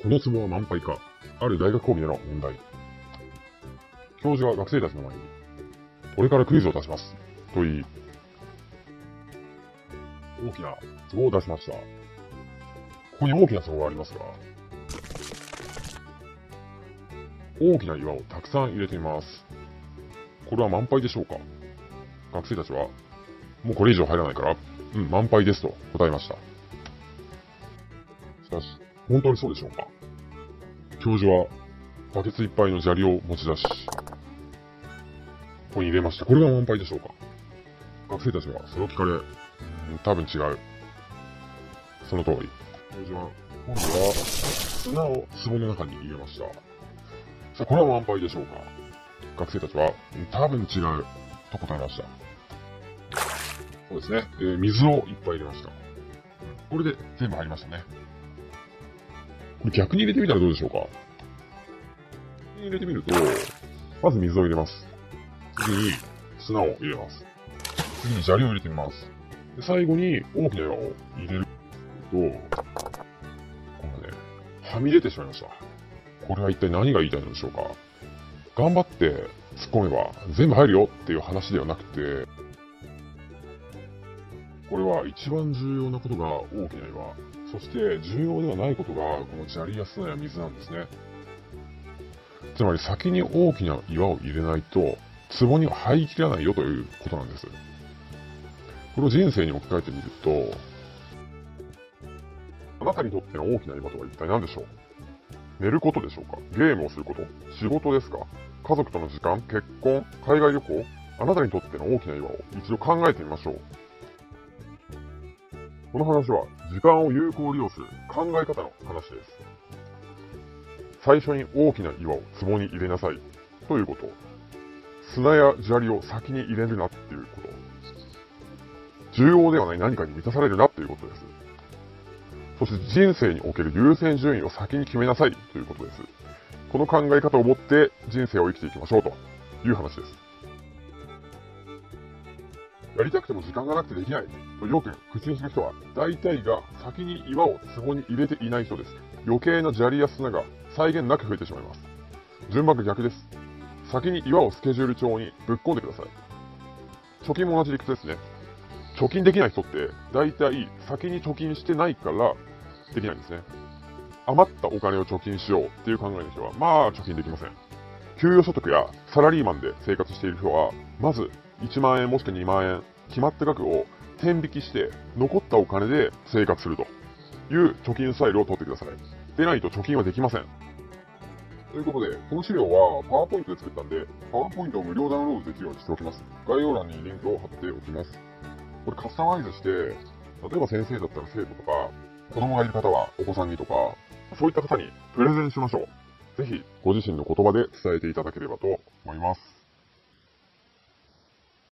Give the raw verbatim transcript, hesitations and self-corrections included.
この壺は満杯か。ある大学講義での問題。教授は学生たちの前に、これからクイズを出します。と言い、大きな壺を出しました。ここに大きな壺がありますが、大きな岩をたくさん入れてみます。これは満杯でしょうか？学生たちは、もうこれ以上入らないから、うん、満杯ですと答えました。しかし、本当にそうでしょうか？教授は、バケツいっぱいの砂利を持ち出し、ここに入れました。これが満杯でしょうか？学生たちはそれを聞かれ、うん、多分違う。その通り。教授は、今度は、砂を壺の中に入れました。さあ、これは満杯でしょうか？学生たちは、うん、多分違う。と答えました。そうですね。えー、水をいっぱい入れました。これで全部入りましたね。これ逆に入れてみたらどうでしょうか？入れてみると、まず水を入れます。次に砂を入れます。次に砂利を入れてみます。で、最後に大きな岩を入れると、このね、はみ出てしまいました。これは一体何が言いたいのでしょうか？頑張って突っ込めば全部入るよっていう話ではなくて、これは一番重要なことが大きな岩、そして重要ではないことがこの砂利や砂や水なんですね。つまり先に大きな岩を入れないと壺には入りきらないよということなんです。これを人生に置き換えてみると、あなたにとっての大きな岩とは一体何でしょう？寝ることでしょうか？ゲームをすること？仕事ですか？家族との時間？結婚？海外旅行？あなたにとっての大きな岩を一度考えてみましょう。この話は時間を有効利用する考え方の話です。最初に大きな岩を壺に入れなさいということ。砂や砂利を先に入れるなっていうこと。重要ではない何かに満たされるなっていうことです。そして人生における優先順位を先に決めなさいということです。この考え方を持って人生を生きていきましょうという話です。やりたくても時間がなくてできないとよく口にする人は、大体が先に岩を壺に入れていない人です。余計な砂利や砂が際限なく増えてしまいます。順番が逆です。先に岩をスケジュール帳にぶっ込んでください。貯金も同じ理屈ですね。貯金できない人って大体先に貯金してないからできないんですね。余ったお金を貯金しようっていう考えの人はまあ貯金できません。給与所得やサラリーマンで生活している人はまずいちまんえんもしくはにまんえん決まった額を天引きして残ったお金で生活するという貯金スタイルを取ってください。でないと貯金はできません。ということで、この資料はパワーポイントで作ったんで、パワーポイントを無料ダウンロードできるようにしておきます。概要欄にリンクを貼っておきます。これカスタマイズして、例えば先生だったら生徒とか、子供がいる方はお子さんにとか、そういった方にプレゼンしましょう。ぜひ、ご自身の言葉で伝えていただければと思います。